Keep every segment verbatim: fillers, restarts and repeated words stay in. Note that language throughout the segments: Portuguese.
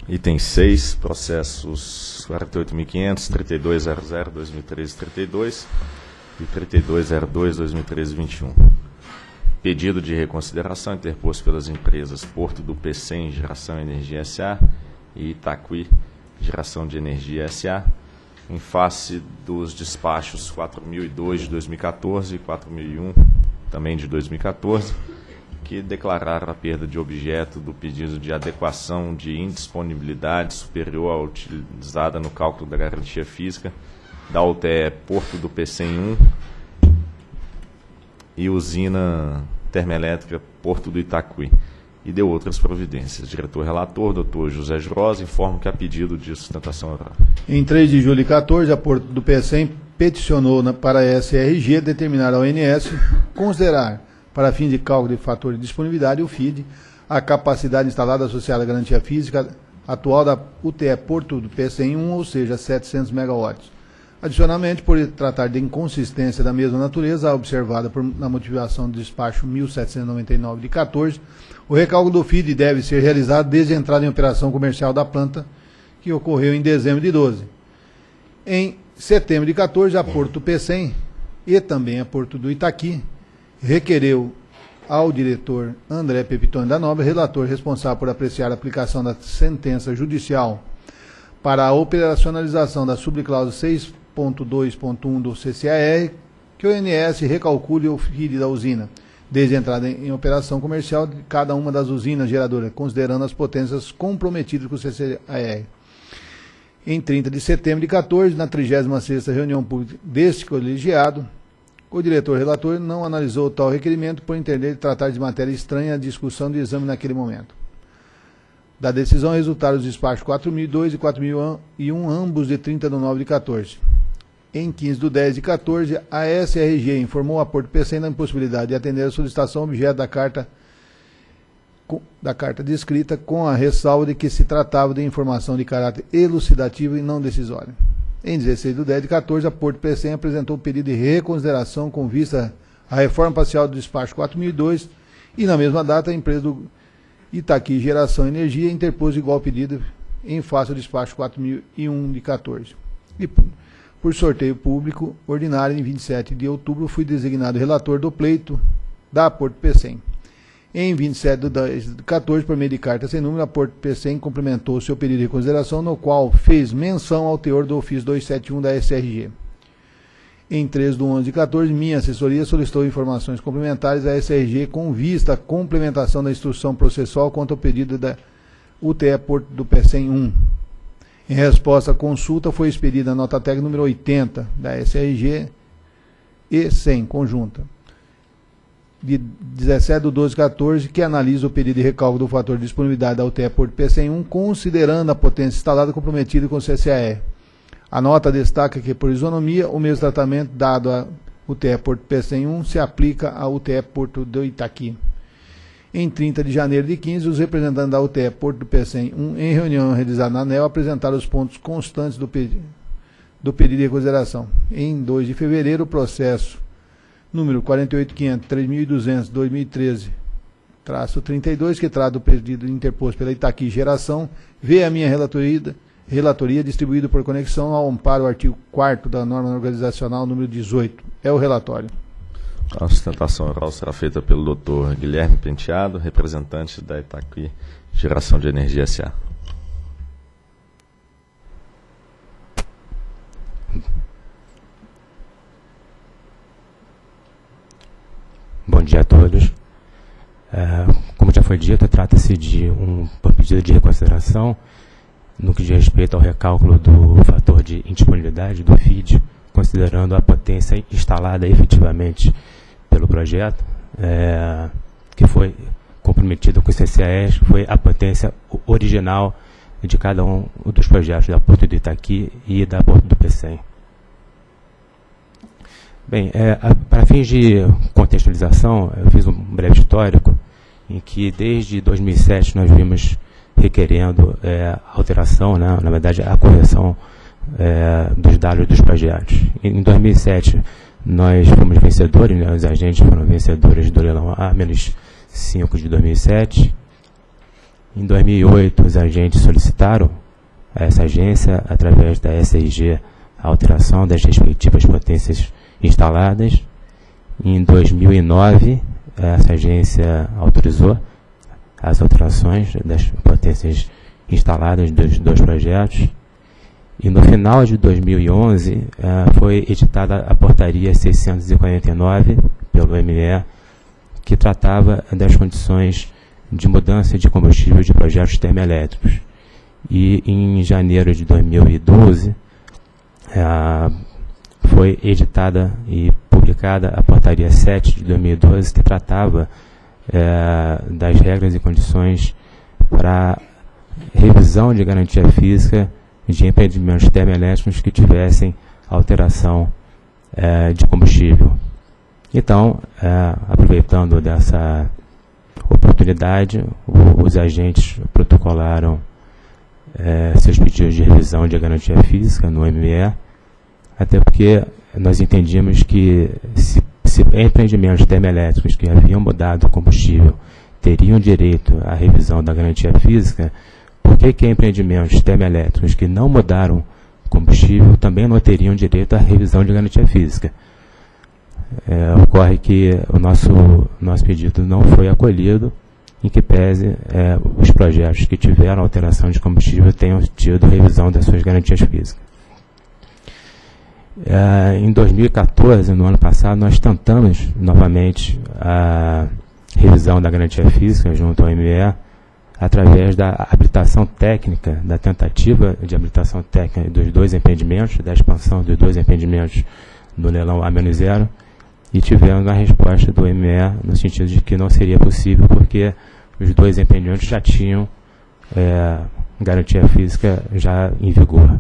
Item seis, processos quarenta e oito mil e quinhentos, trinta e dois zero zero, dois mil e treze, trinta e dois e trinta e dois zero dois, dois mil e treze, vinte e um. Pedido de reconsideração interposto pelas empresas Porto do Pecém Geração Energia S A e Itaqui Geração de Energia S A, em face dos despachos quatro mil e dois de dois mil e quatorze e quatro mil e um também de dois mil e quatorze, que declararam a perda de objeto do pedido de adequação de indisponibilidade superior à utilizada no cálculo da garantia física da U T E Porto do Pecém um e usina termoelétrica Porto do Itaqui, e deu outras providências. Diretor-relator, doutor José Jurosa, informa que há pedido de sustentação oral. Em três de julho de quatorze, a Porto do Pecém peticionou na, para a S R G determinar ao O N S considerar, para fim de cálculo de fator de disponibilidade, o F I D, a capacidade instalada associada à garantia física atual da U T E Porto do Pecém um, ou seja, setecentos megawatts. Adicionalmente, por tratar de inconsistência da mesma natureza, observada por, na motivação do despacho mil setecentos e noventa e nove de quatorze, o recálculo do F I D deve ser realizado desde a entrada em operação comercial da planta, que ocorreu em dezembro de doze. Em setembro de quatorze, a Porto do Pecém e também a Porto do Itaqui requereu ao diretor André Pepitone da Nóbrega, relator responsável por apreciar a aplicação da sentença judicial para a operacionalização da subcláusula seis ponto dois ponto um do C C A R, que o O N S recalcule o F I D da usina, desde a entrada em operação comercial de cada uma das usinas geradoras, considerando as potências comprometidas com o C C A R. Em trinta de setembro de quatorze, na trigésima sexta reunião pública deste colegiado, o diretor-relator não analisou tal requerimento por entender tratar de matéria estranha à discussão de exame naquele momento. Da decisão resultaram os despachos quatro mil e dois e quatro mil e um, ambos de trinta de nove de quatorze. Em quinze de dez de quatorze, a S R G informou a Porto Pecém da impossibilidade de atender a solicitação objeto da carta, da carta descrita, com a ressalva de que se tratava de informação de caráter elucidativo e não decisório. Em dezesseis de dez de quatorze, a Porto Pecém apresentou o pedido de reconsideração com vista à reforma parcial do despacho quatro mil e dois e, na mesma data, a empresa do Itaqui Geração Energia interpôs igual pedido em face ao despacho quatro mil e um de quatorze. E, por sorteio público ordinário, em vinte e sete de outubro, fui designado relator do pleito da Porto Pecém. Em vinte e sete de dez de quatorze, por meio de carta sem número, a Porto Pecém complementou seu pedido de reconsideração, no qual fez menção ao teor do ofício duzentos e setenta e um da S R G. Em três de onze de quatorze, minha assessoria solicitou informações complementares à S R G com vista à complementação da instrução processual contra o pedido da U T E Porto do Pecém um. Em resposta à consulta, foi expedida a nota técnica número oitenta da S R G e cem, conjunta, de dezessete de doze de quatorze, que analisa o pedido de recálculo do fator de disponibilidade da U T E Porto Pecém um, considerando a potência instalada comprometida com o C C A R. A nota destaca que, por isonomia, o mesmo tratamento dado à U T E Porto Pecém um se aplica à U T E Porto do Itaqui. Em trinta de janeiro de quinze, os representantes da U T E Porto do Pecém um, em reunião realizada na ANEEL, apresentaram os pontos constantes do, pedi do pedido de reconsideração. Em dois de fevereiro, o processo número quarenta e oito mil e quinhentos, três mil e duzentos, dois mil e treze, traço trinta e dois, que trata do pedido interposto pela Itaqui Geração, vê a minha relatoria, relatoria distribuída por conexão ao amparo ao artigo quarto da norma organizacional número dezoito. É o relatório. A sustentação oral será feita pelo doutor Guilherme Penteado, representante da Itaqui Geração de Energia S A. Bom dia a todos. É, como já foi dito, trata-se de um pedido de reconsideração no que diz respeito ao recálculo do fator de indisponibilidade do F I D, considerando a potência instalada efetivamente pelo projeto, é, que foi comprometida com o C C A R, foi a potência original de cada um dos projetos da Porto do Itaqui e da Porto do Pecém. Bem, é, a, para fins de contextualização, eu fiz um breve histórico em que desde dois mil e sete nós vimos requerendo é, alteração, né, na verdade a correção é, dos dados dos projetos. Em dois mil e sete nós fomos vencedores, né, os agentes foram vencedores do leilão A menos cinco de dois mil e sete, Em dois mil e oito, os agentes solicitaram a essa agência, através da S R G, a alteração das respectivas potências instaladas. Em dois mil e nove, essa agência autorizou as alterações das potências instaladas dos dois projetos. E no final de dois mil e onze, uh, foi editada a portaria seiscentos e quarenta e nove pelo M E, que tratava das condições de mudança de combustível de projetos termoelétricos. E em janeiro de dois mil e doze, uh, foi editada e publicada a portaria sete de dois mil e doze, que tratava uh, das regras e condições para revisão de garantia física de empreendimentos termoelétricos que tivessem alteração eh, de combustível. Então, eh, aproveitando dessa oportunidade, o, os agentes protocolaram eh, seus pedidos de revisão de garantia física no M E, até porque nós entendíamos que se, se empreendimentos termoelétricos que haviam mudado o combustível teriam direito à revisão da garantia física, por que que empreendimentos termoelétricos que não mudaram combustível também não teriam direito à revisão de garantia física? É, ocorre que o nosso, nosso pedido não foi acolhido, em que pese é, os projetos que tiveram alteração de combustível tenham tido revisão das suas garantias físicas. É, em dois mil e quatorze, no ano passado, nós tentamos novamente a revisão da garantia física junto ao M E, através da habilitação técnica, da tentativa de habilitação técnica dos dois empreendimentos, da expansão dos dois empreendimentos no leilão A menos zero, e tivemos a resposta do M E no sentido de que não seria possível, porque os dois empreendimentos já tinham é, garantia física já em vigor.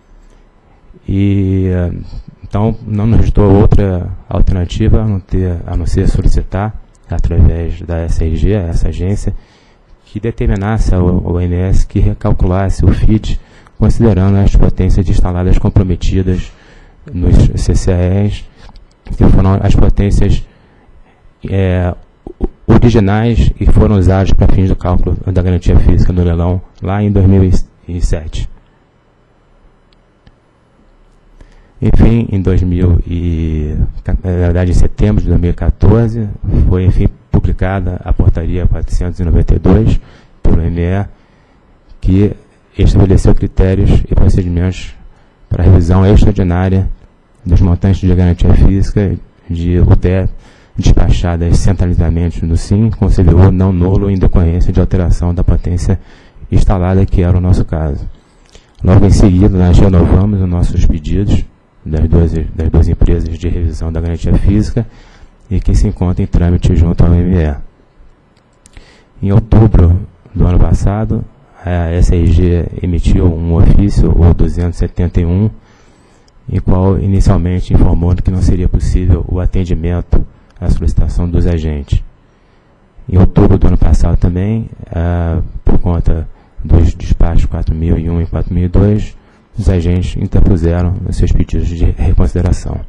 E então não nos restou outra alternativa a não, ter, a não ser solicitar, através da S R G, essa agência, que determinasse ao O N S que recalculasse o F I D, considerando as potências instaladas comprometidas nos C C A Es, que foram as potências é, originais e foram usadas para fins do cálculo da garantia física no leilão lá em dois mil e sete. Enfim, em dois mil e, na verdade, em setembro de dois mil e quatorze, foi enfim publicada a portaria quatrocentos e noventa e dois pelo M E, que estabeleceu critérios e procedimentos para revisão extraordinária dos montantes de garantia física de U T E despachadas centralizadamente no SIM, com C V U não nulo em decorrência de alteração da potência instalada, que era o nosso caso. Logo em seguida, nós renovamos os nossos pedidos das duas, das duas empresas de revisão da garantia física e que se encontra em trâmite junto ao M E. Em outubro do ano passado, a S R G emitiu um ofício, o duzentos e setenta e um, em qual inicialmente informou que não seria possível o atendimento à solicitação dos agentes. Em outubro do ano passado também, ah, por conta dos despachos quatro mil e um e quatro mil e dois, os agentes interpuseram os seus pedidos de reconsideração.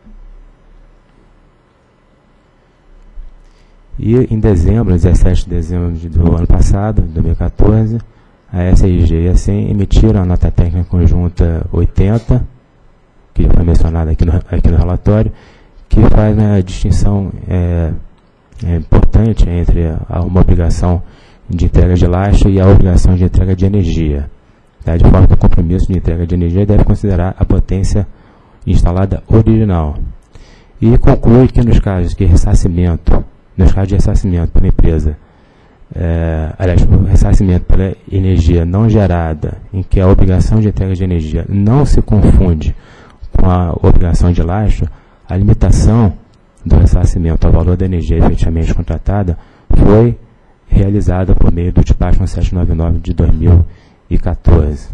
E em dezembro, dezessete de dezembro do ano passado, dois mil e quatorze, a S R G e a S E M emitiram a nota técnica conjunta oitenta, que já foi mencionada aqui no, aqui no relatório, que faz uma distinção é, é, importante entre a, uma obrigação de entrega de lastro e a obrigação de entrega de energia. Tá? De forma que o compromisso de entrega de energia deve considerar a potência instalada original. E conclui que nos casos de ressarcimento, nos casos de ressarcimento pela empresa, é, aliás, o ressarcimento pela energia não gerada, em que a obrigação de entrega de energia não se confunde com a obrigação de lastro, a limitação do ressarcimento ao valor da energia efetivamente contratada foi realizada por meio do despacho setecentos e noventa e nove de dois mil e quatorze.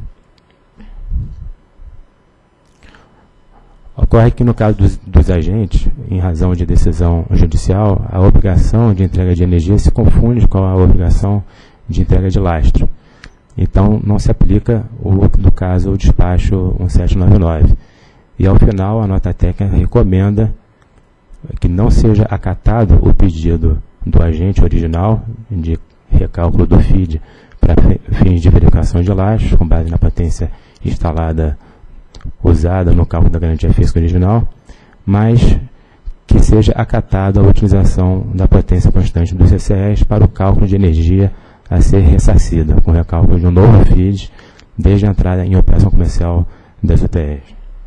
Ocorre que no caso dos, dos agentes, em razão de decisão judicial, a obrigação de entrega de energia se confunde com a obrigação de entrega de lastro. Então, não se aplica, o, no caso, o despacho setecentos e noventa e nove. E, ao final, a nota técnica recomenda que não seja acatado o pedido do agente original de recálculo do F I D para fins de verificação de lastros, com base na potência instalada usada no cálculo da garantia física original, mas que seja acatada a utilização da potência constante dos C C Es para o cálculo de energia a ser ressarcida, com recálculo de um novo F I D desde a entrada em operação comercial das U T Es.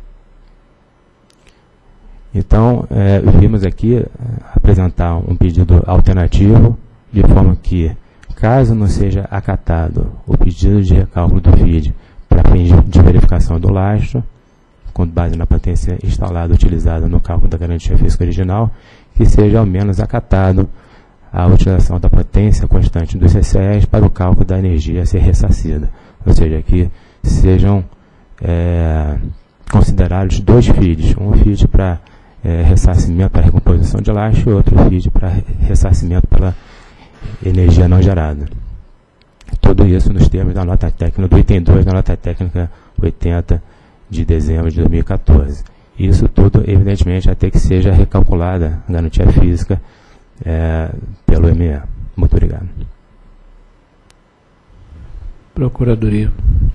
Então, é, vimos aqui apresentar um pedido alternativo, de forma que, caso não seja acatado o pedido de recálculo do F I D para fins de verificação do lastro, com base na potência instalada utilizada no cálculo da garantia física original, que seja ao menos acatado a utilização da potência constante dos C C Es para o cálculo da energia a ser ressarcida, ou seja, que sejam é, considerados dois F I Ds, um F I D para é, ressarcimento para recomposição de lastro e outro F I D para ressarcimento pela energia não gerada. Tudo isso nos termos da nota técnica do item dois da nota técnica oitenta de dezembro de dois mil e quatorze. Isso tudo, evidentemente, até que seja recalculada a garantia física é, pelo M E. Muito obrigado. Procuradoria.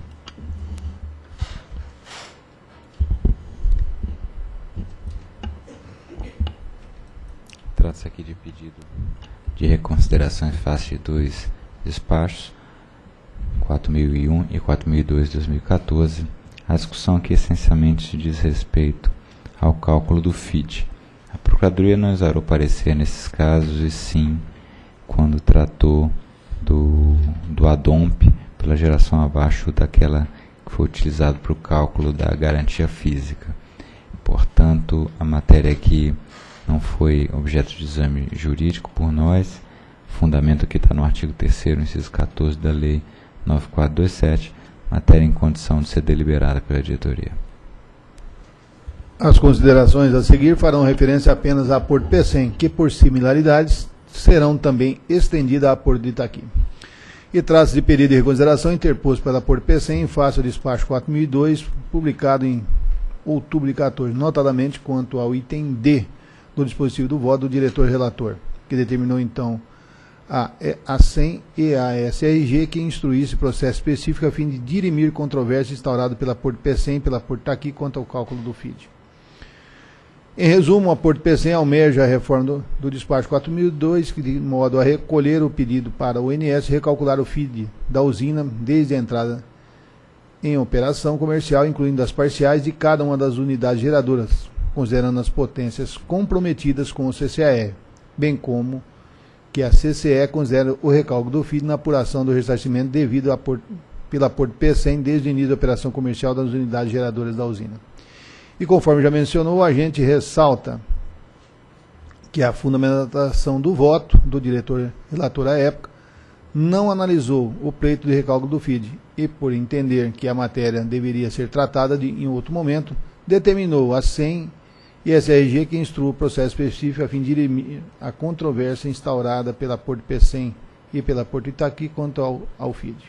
Trata-se aqui de pedido de reconsideração em face de dois despachos, quatro mil e um e quatro mil e dois de dois mil e quatorze. A discussão aqui essencialmente diz respeito ao cálculo do F I D. A Procuradoria não exarou parecer nesses casos, e sim quando tratou do, do ADOMP pela geração abaixo daquela que foi utilizada para o cálculo da garantia física. Portanto, a matéria aqui não foi objeto de exame jurídico por nós. Fundamento que está no artigo terceiro, inciso quatorze da Lei nove mil quatrocentos e vinte e sete, matéria em condição de ser deliberada pela diretoria. As considerações a seguir farão referência apenas a Porto Pecém, que por similaridades serão também estendidas a Porto de Itaqui. E trata-se de pedido de reconsideração interposto pela Porto Pecém em face ao despacho quatro mil e dois, publicado em outubro de quatorze, notadamente quanto ao item D do dispositivo do voto do diretor relator, que determinou então a ASEM e a S R G que instruísse processo específico a fim de dirimir controvérsia instaurada pela Porto Pecém e pela Porto Itaqui quanto ao cálculo do F I D. Em resumo, a Porto Pecém almeja a reforma do, do despacho quatro mil e dois, que de modo a recolher o pedido para o O N S recalcular o F I D da usina desde a entrada em operação comercial, incluindo as parciais de cada uma das unidades geradoras, considerando as potências comprometidas com o C C E, bem como que a C C E considera o recálculo do F I D na apuração do ressarcimento devido a Porto, pela Porto Pecém desde o início da operação comercial das unidades geradoras da usina. E conforme já mencionou, o agente ressalta que a fundamentação do voto do diretor relator à época não analisou o pleito de recálculo do F I D e, por entender que a matéria deveria ser tratada de, em outro momento, determinou a SEM e S R G que instrua o processo específico a fim de dirimir a controvérsia instaurada pela Porto Pecém e pela Porto Itaqui quanto ao, ao F I D.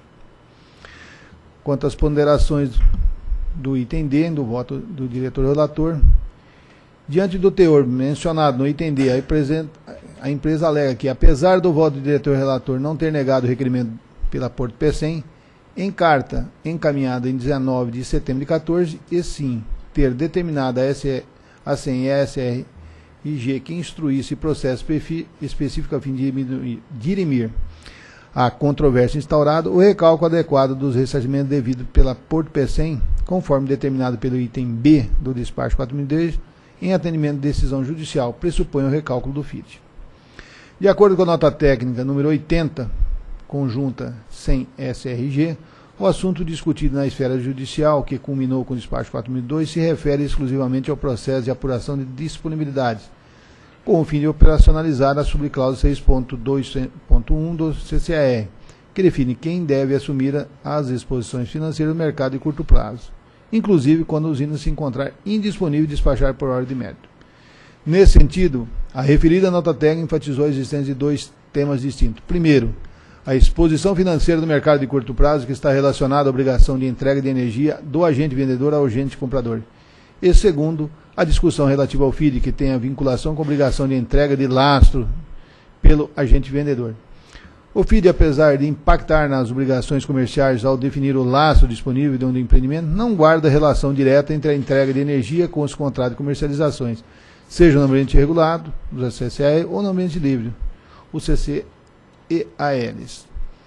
Quanto às ponderações do item D, do voto do diretor relator, diante do teor mencionado no item D, a empresa, a empresa alega que, apesar do voto do diretor relator não ter negado o requerimento pela Porto Pecém, em carta encaminhada em dezenove de setembro de quatorze, e sim ter determinado a a SEM e a S R G que instruísse processo específico a fim de dirimir a controvérsia instaurada, o recálculo adequado dos ressarcimentos devido pela Porto Pecém, conforme determinado pelo item B do despacho quatro mil e dois, em atendimento de decisão judicial, pressupõe o recálculo do F I D. De acordo com a nota técnica número oitenta, conjunta SEM S R G, o assunto discutido na esfera judicial, que culminou com o despacho quatro mil e dois, se refere exclusivamente ao processo de apuração de disponibilidades, com o fim de operacionalizar a subcláusula seis ponto dois ponto um do C C A R, que define quem deve assumir as exposições financeiras do mercado de curto prazo, inclusive quando a usina se encontrar indisponível e despachar por ordem de mérito. Nesse sentido, a referida nota técnica enfatizou a existência de dois temas distintos. Primeiro, a exposição financeira do mercado de curto prazo, que está relacionada à obrigação de entrega de energia do agente vendedor ao agente comprador. E segundo, a discussão relativa ao F I D, que tem a vinculação com a obrigação de entrega de lastro pelo agente vendedor. O F I D, apesar de impactar nas obrigações comerciais ao definir o lastro disponível de um empreendimento, não guarda relação direta entre a entrega de energia com os contratos de comercializações, seja no ambiente regulado, os C C A E, ou no ambiente livre, os C C E A Ls.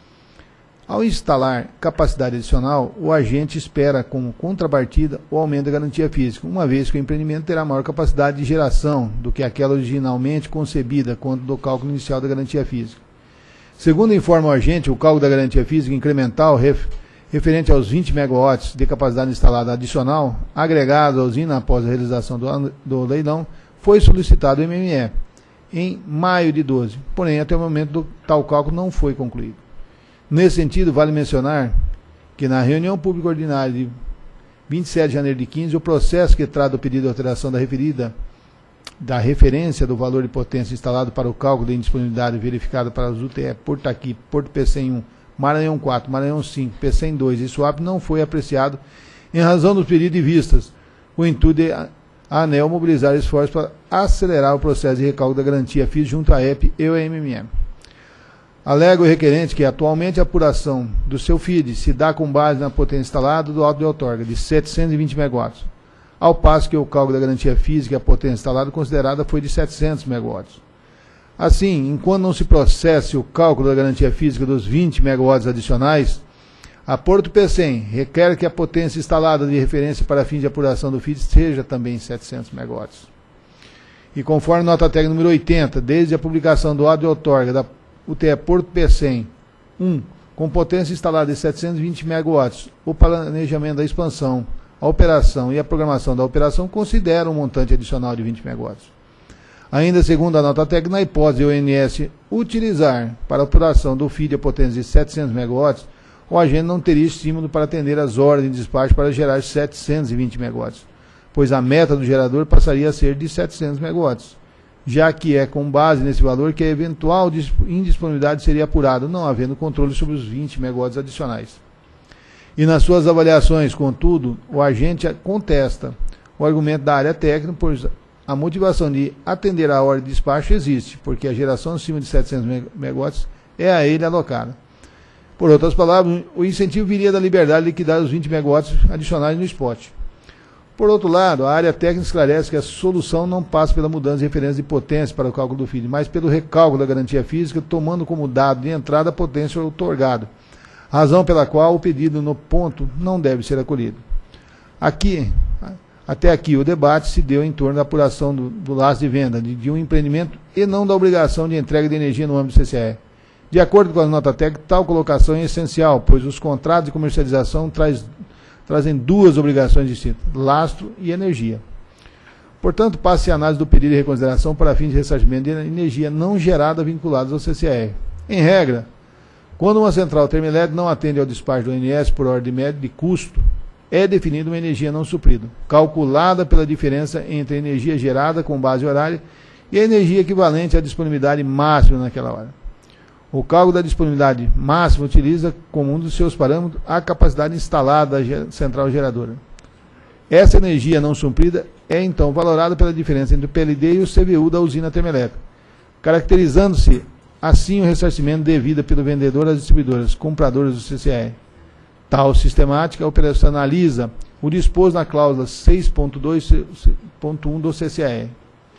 Ao instalar capacidade adicional, o agente espera como contrapartida o aumento da garantia física, uma vez que o empreendimento terá maior capacidade de geração do que aquela originalmente concebida quanto do cálculo inicial da garantia física. Segundo informa o agente, o cálculo da garantia física incremental ref, referente aos vinte megawatts de capacidade instalada adicional, agregado à usina após a realização do, do leilão, foi solicitado o M M E em maio de doze, porém até o momento do tal cálculo não foi concluído. Nesse sentido, vale mencionar que na reunião pública ordinária de vinte e sete de janeiro de quinze, o processo que trata o pedido de alteração da referida da referência do valor de potência instalado para o cálculo de indisponibilidade verificado para os U T E Porto Aqui, Porto P C M um, Maranhão quatro, Maranhão cinco, P C M dois e SWAP não foi apreciado em razão dos pedidos de vistas, com o intuito de a ANEEL mobilizar esforços para acelerar o processo de recálculo da garantia F I S junto à E P e o M M E. Alega o requerente que atualmente a apuração do seu F I D se dá com base na potência instalada do auto de outorga de setecentos e vinte megawatts, ao passo que o cálculo da garantia física e a potência instalada considerada foi de setecentos megawatts. Assim, enquanto não se processe o cálculo da garantia física dos vinte megawatts adicionais, a Porto P C M requer que a potência instalada de referência para fim de apuração do F I D seja também setecentos megawatts. E conforme nota técnica número oitenta, desde a publicação do auto de outorga da U T E Porto P C M um, com potência instalada de setecentos e vinte megawatts, o planejamento da expansão, a operação e a programação da operação consideram um montante adicional de vinte megawatts. Ainda segundo a nota técnica, na hipótese de o I N S utilizar para a apuração do F I D a potência de setecentos megawatts, o agente não teria estímulo para atender às ordens de despacho para gerar setecentos e vinte megawatts, pois a meta do gerador passaria a ser de setecentos megawatts, já que é com base nesse valor que a eventual indisponibilidade seria apurada, não havendo controle sobre os vinte megawatts adicionais. E nas suas avaliações, contudo, o agente contesta o argumento da área técnica, pois a motivação de atender à ordem de despacho existe, porque a geração acima de setecentos megawatts é a ele alocada. Por outras palavras, o incentivo viria da liberdade de liquidar os vinte megawatts adicionais no spot. Por outro lado, a área técnica esclarece que a solução não passa pela mudança de referência de potência para o cálculo do F I D, mas pelo recálculo da garantia física, tomando como dado de entrada a potência outorgada, razão pela qual o pedido no ponto não deve ser acolhido. Aqui, até aqui, o debate se deu em torno da apuração do, do lastro de venda de, de um empreendimento e não da obrigação de entrega de energia no âmbito do C C A E. De acordo com a nota técnica, tal colocação é essencial, pois os contratos de comercialização traz, trazem duas obrigações distintas, lastro e energia. Portanto, passe a análise do pedido de reconsideração para fins de ressarcimento de energia não gerada vinculados ao C C A E. Em regra, quando uma central termoelétrica não atende ao despacho do I N S por ordem média de custo, é definida uma energia não suprida, calculada pela diferença entre a energia gerada com base horária e a energia equivalente à disponibilidade máxima naquela hora. O cálculo da disponibilidade máxima utiliza como um dos seus parâmetros a capacidade instalada da central geradora. Essa energia não suprida é então valorada pela diferença entre o P L D e o C V U da usina termoelétrica, caracterizando-se assim o ressarcimento devido pelo vendedor às distribuidoras, compradoras do C C A E. Tal sistemática operacionaliza o disposto na cláusula seis ponto dois ponto um do C C A E.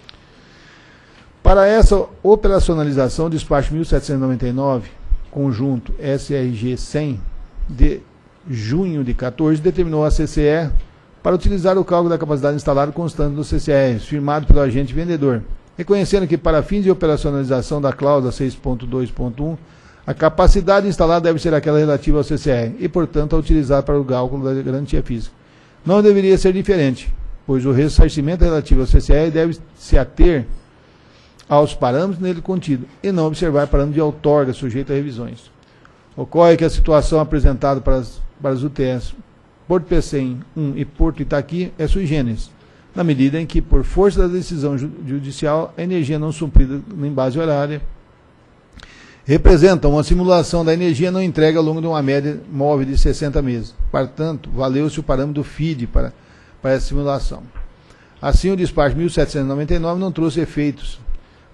Para essa operacionalização, o despacho mil setecentos e noventa e nove, conjunto S R G cem, de junho de quatorze, determinou a C C E para utilizar o cálculo da capacidade instalada constante do C C A E, firmado pelo agente vendedor, reconhecendo que para fins de operacionalização da cláusula seis ponto dois ponto um, a capacidade instalada deve ser aquela relativa ao C C A E e, portanto, a utilizar para o cálculo da garantia física. Não deveria ser diferente, pois o ressarcimento relativo ao C C A E deve se ater aos parâmetros nele contido e não observar parâmetros de outorga sujeito a revisões. Ocorre que a situação apresentada para as, para as U T Es Porto P C M um e Porto Itaqui é sui generis, na medida em que, por força da decisão judicial, a energia não suprida em base horária representa uma simulação da energia não entregue ao longo de uma média móvel de sessenta meses. Portanto, valeu-se o parâmetro do F I D para, para essa simulação. Assim, o despacho mil setecentos e noventa e nove não trouxe efeitos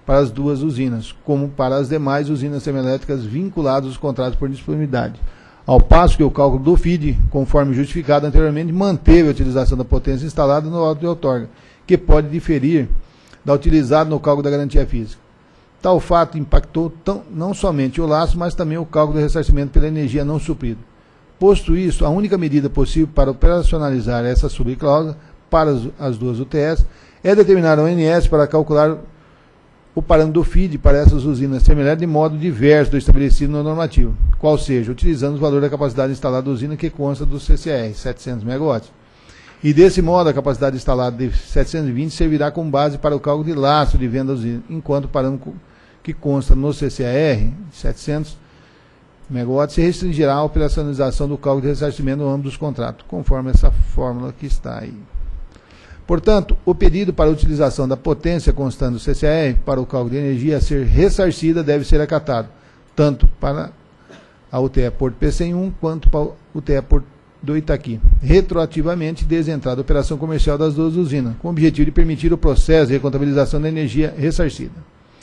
para as duas usinas, como para as demais usinas termoelétricas vinculadas aos contratos por disponibilidade. Ao passo que o cálculo do F I D, conforme justificado anteriormente, manteve a utilização da potência instalada no auto de outorga, que pode diferir da utilizada no cálculo da garantia física. Tal fato impactou tão, não somente o laço, mas também o cálculo do ressarcimento pela energia não suprida. Posto isso, a única medida possível para operacionalizar essa subcláusula para as, as duas U T S é determinar a O N S para calcular o parâmetro do F I D para essas usinas termoelétricas de modo diverso do estabelecido no normativo, qual seja, utilizando o valor da capacidade instalada da usina que consta do C C A R, setecentos megawatts. E desse modo, a capacidade instalada de setecentos e vinte servirá como base para o cálculo de lastro de venda da usina, enquanto o parâmetro que consta no C C A R, setecentos megawatts, se restringirá a operacionalização do cálculo de ressarcimento no âmbito dos contratos, conforme essa fórmula que está aí. Portanto, o pedido para a utilização da potência constante do C C A R para o cálculo de energia a ser ressarcida deve ser acatado, tanto para a U T E Porto P C M um quanto para a U T E Porto do Itaqui, retroativamente desde a entrada da operação comercial das duas usinas, com o objetivo de permitir o processo de recontabilização da energia ressarcida.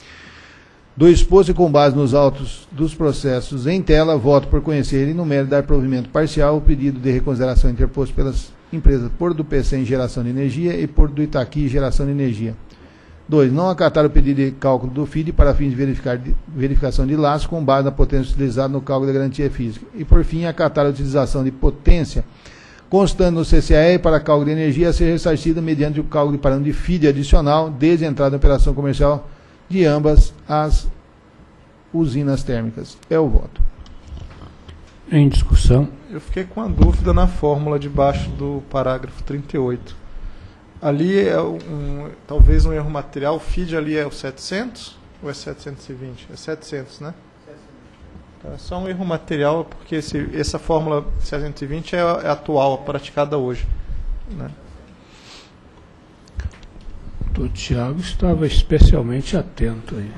Do exposto e com base nos autos dos processos em tela, voto por conhecer e no mérito dar provimento parcial o pedido de reconsideração interposto pelas empresas Porto do P C em geração de energia e Porto do Itaqui geração de energia. dois. Não acatar o pedido de cálculo do F I D para fins de, verificar, de verificação de laço com base na potência utilizada no cálculo da garantia física. E, por fim, acatar a utilização de potência constante no C C A R para cálculo de energia a ser ressarcida mediante o cálculo de parâmetro de F I D adicional desde a entrada da operação comercial de ambas as usinas térmicas. É o voto. Em discussão. Eu fiquei com a dúvida na fórmula debaixo do parágrafo trinta e oito. Ali é um, talvez um erro material. O F I D ali é o setecentos ou é setecentos e vinte? É setecentos, né? É só um erro material, porque esse, essa fórmula setecentos e vinte é, é atual, praticada hoje, né? O Tiago estava especialmente atento aí,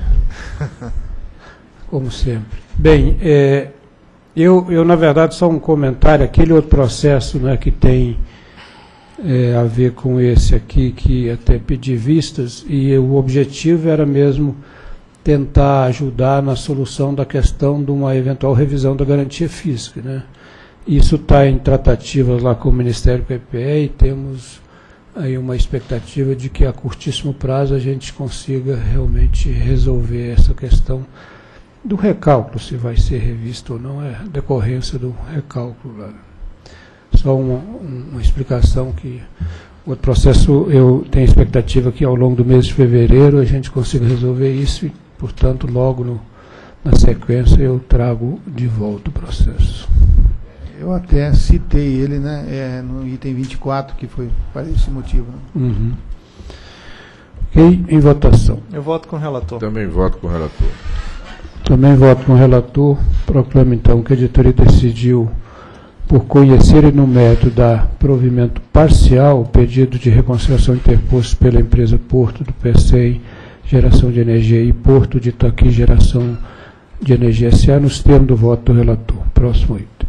como sempre. Bem, é, eu, eu, na verdade, só um comentário, aquele outro processo, né, que tem é, a ver com esse aqui, que até pedi vistas, e o objetivo era mesmo tentar ajudar na solução da questão de uma eventual revisão da garantia física, né? Isso está em tratativas lá com o Ministério P P E e temos aí uma expectativa de que a curtíssimo prazo a gente consiga realmente resolver essa questão do recálculo, se vai ser revisto ou não, é decorrência do recálculo lá. Só uma, uma explicação que o processo, eu tenho expectativa que ao longo do mês de fevereiro a gente consiga resolver isso e, portanto, logo no, na sequência eu trago de volta o processo. Eu até citei ele, né, é, no item vinte e quatro, que foi para esse motivo. Né? Uhum. Ok, em votação. Eu voto com o relator. Também voto com o relator. Também voto com o relator. Proclamo, então, que a diretoria decidiu, por conhecer e no mérito dar provimento parcial o pedido de reconciliação interposto pela empresa Porto do P C M Geração de Energia e Porto de Itaqui Geração de Energia S A nos termos do voto do relator. Próximo item.